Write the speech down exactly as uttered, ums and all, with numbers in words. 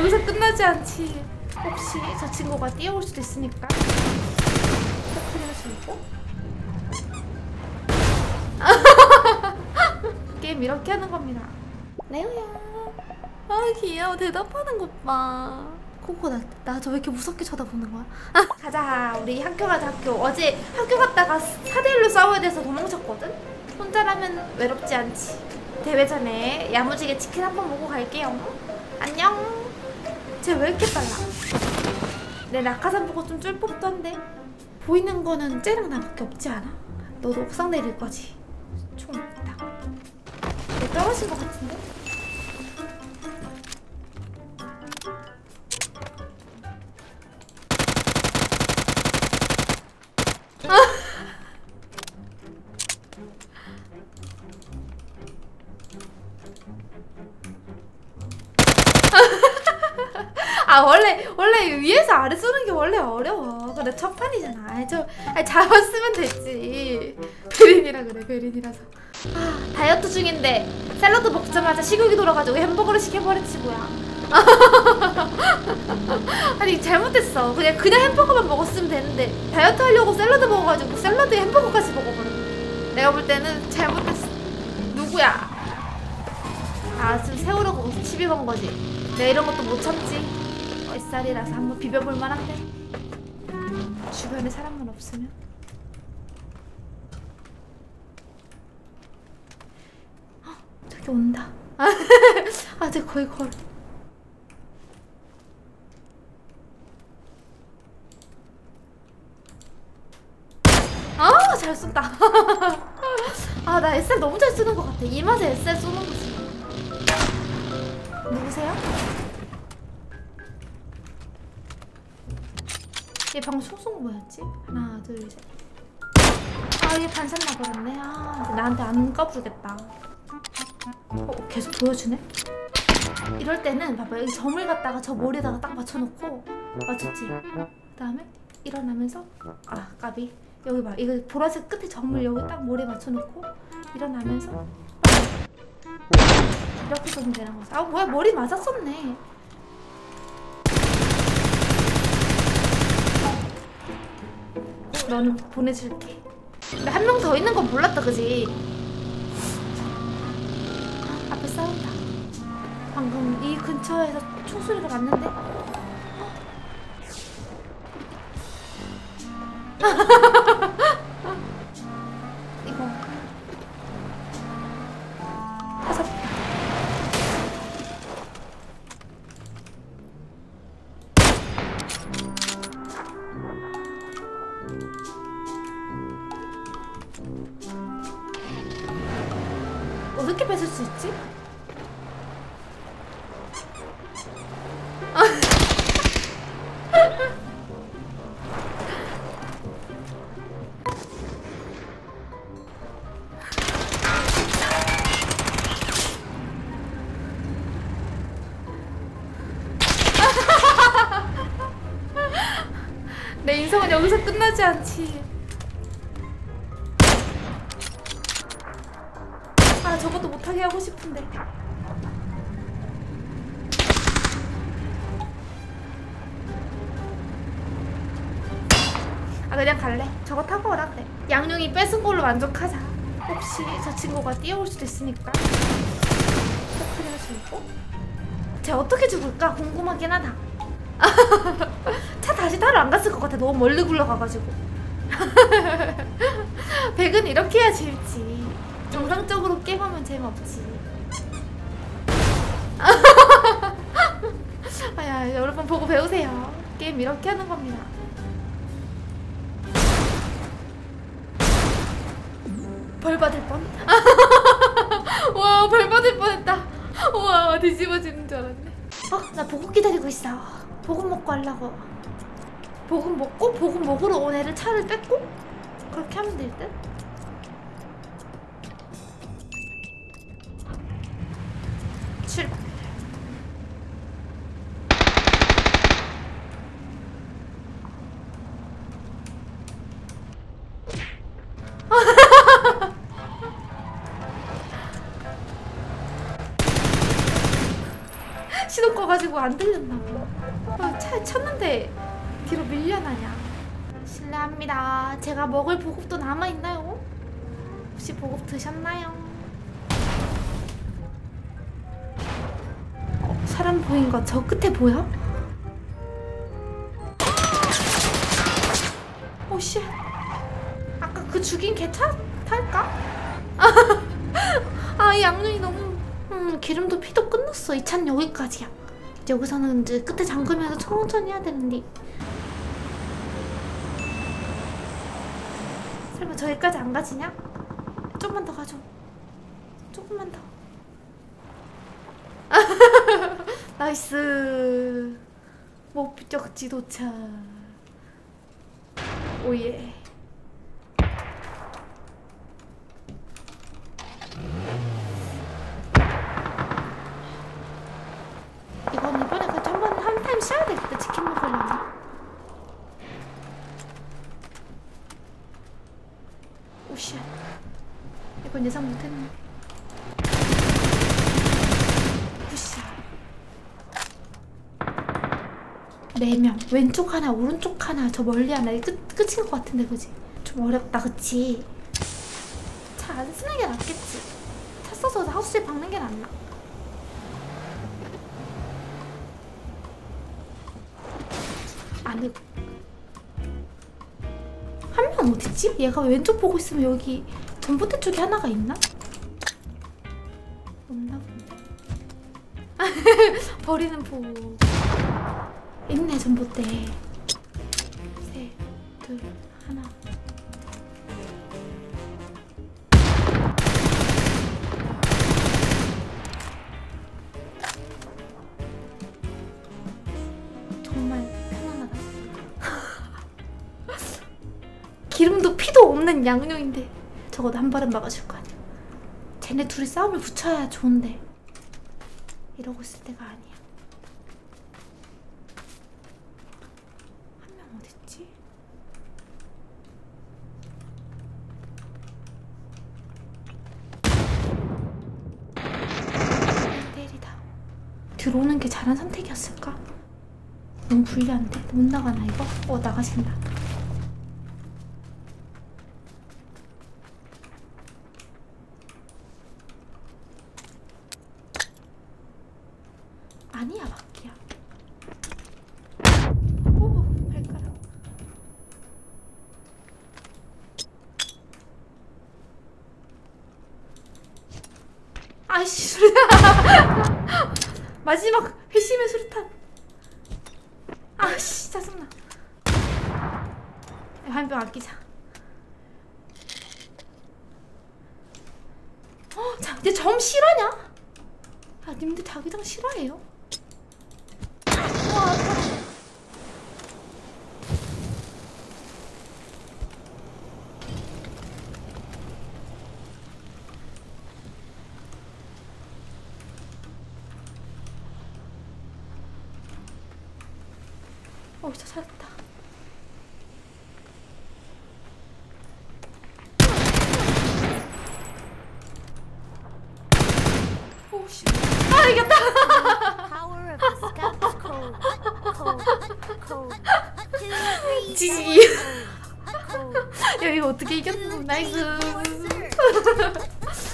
여기서 끝나지 않지. 혹시 저 친구가 뛰어올 수도 있으니까 터뜨려주고. 게임 이렇게 하는 겁니다. 레오야. 아 귀여워. 대답하는 것 봐. 코코 나 나 저 왜 이렇게 무섭게 쳐다보는 거야? 가자. 우리 학교 가자. 학교. 어제 학교 갔다가 사 대 일로 싸워야 돼서 도망쳤거든? 혼자라면 외롭지 않지. 대회 전에 야무지게 치킨 한번 먹고 갈게요. 안녕. 쟤 왜 이렇게 빨라? 내 낙하산 보고 좀 쫄법던데. 보이는 거는 쟤랑 나밖에 없지 않아? 너도 옥상 내릴 거지? 총 있다. 얘 떨어진 거 같은데? 아 원래 원래 위에서 아래 쏘는 게 원래 어려워. 근데 첫 판이잖아. 아니 저 아니 잡았으면 됐지. 베린이라 그래. 베린이라서. 아 다이어트 중인데 샐러드 먹자마자 식욕이 돌아가지고 햄버거를 시켜버렸지 뭐야. 아니 잘못했어. 그냥 그냥 햄버거만 먹었으면 되는데 다이어트 하려고 샐러드 먹어가지고 샐러드에 햄버거까지 먹어버렸네. 내가 볼 때는 잘못했어. 누구야? 아 지금 세우려고 시비 건 거지. 내가 이런 것도 못 참지. 햇살이라서 한번 비벼볼 만한데. 주변에 사람만 없으면. 헉, 저기 온다. 아, 쟤 거의 걸. 아, 잘 쏜다. 아, 나 에스알 너무 잘 쏘는 것 같아. 이 맛에 에스알 쏘는 거지. 누구세요? 얘 방금 총쏜 뭐였지? 하나 둘 셋. 아 얘 반샷 나버렸네. 아 나한테 안 까부르겠다. 어 계속 보여주네? 이럴 때는 봐봐. 여기 점을 갖다가 저 머리에다가 딱 맞춰놓고 맞췄지? 그 다음에 일어나면서 아 까비. 여기 봐. 이거 보라색 끝에 점을 여기 딱 머리에 맞춰놓고 일어나면서 이렇게 쏘면 되는 거지. 아 뭐야 머리 맞았었네. 너는 보내줄게. 근데 한 명 더 있는 건 몰랐다 그지? 앞에 싸운다. 방금 이 근처에서 총소리가 났는데? 이거 다섯. 어떻게 뺏을 수 있지? 내 인생은 여기서 끝나지 않지. 아 저것도 못하게 하고 싶은데. 아 그냥 갈래. 저거 타고 오라 그래. 양용이 뺏은 걸로 만족하자. 혹시 저 친구가 뛰어올 수도 있으니까 터뜨려주고. 쟤 어떻게 죽을까 궁금하긴 하다. 차 다시 타러 안 갔을 것 같아. 너무 멀리 굴러가가지고. 백은 이렇게 해야 재밌지. 정상적으로 게임하면 재미없지. 아야 여러분 보고 배우세요. 게임 이렇게 하는 겁니다. 벌 받을 뻔. 와 벌 받을 뻔했다. 우와 뒤집어지는 줄 알았네. 어? 나 보급 기다리고 있어. 보급 먹고 하려고. 보급 먹고 보급 먹으러 온 애를 차를 뺏고 그렇게 하면 될 듯? 출발. 시동 꺼가지고 뭐 안 들렸나 봐. 어, 차에 쳤는데 뒤로 밀려나냐. 실례합니다. 제가 먹을 보급도 남아있나요? 혹시 보급 드셨나요? 어, 사람 보인 거 저 끝에 보여? 오씨. 아까 그 죽인 개 타, 탈까? 아, 이 양념이 너무 음, 기름도 피도 끝났어. 이 차는 여기까지야. 이제 여기서는 이제 끝에 잠그면서 천천히 해야 되는데. 설마 저기까지 안 가지냐? 조금만 더 가줘. 조금만 더. 나이스. 목적지 도착. 오예. 이건 이번에 그 한 번 한 타임 쉬어야 되겠다. 치킨 먹으려면. 오씨. 이건 예상 못했네. 푸시. 네 명. 왼쪽 하나, 오른쪽 하나, 저 멀리 하나. 이게 끝, 끝인 것 같은데, 그지? 좀 어렵다, 그치? 차 안 쓰는 게 낫겠지? 차 써서 하우스에 박는 게 낫나? 아니, 한 명 어딨지? 얘가 왼쪽 보고 있으면 여기 전봇대 쪽에 하나가 있나? 없나 본데? 버리는 보. 있네, 전봇대. 셋, 둘, 하나. 정말 편안하다. 기름도 피도 없는 양념인데 적어도 한 발은 막아줄 거 아니야. 쟤네 둘이 싸움을 붙여야 좋은데 이러고 있을 때가 아니야. 한 명 어딨지? 일 대일이다. 들어오는 게 잘한 선택이었을까? 너무 불리한데? 못 나가나 이거? 어, 나가신다. 아니야, 바퀴야. 오, 발가락. 아이씨, 수류탄. 마지막 회심의 수류탄. 아씨, 짜증나. 한 병 아끼자. 어, 자, 이제 점 실화냐? 아, 님들 자기장 실화예요? 와, 아파. 어, 진짜 살았다. 오, 씨. 아, 이겼다! 지지. 야, 이거 어떻게 이겼노? 나이스.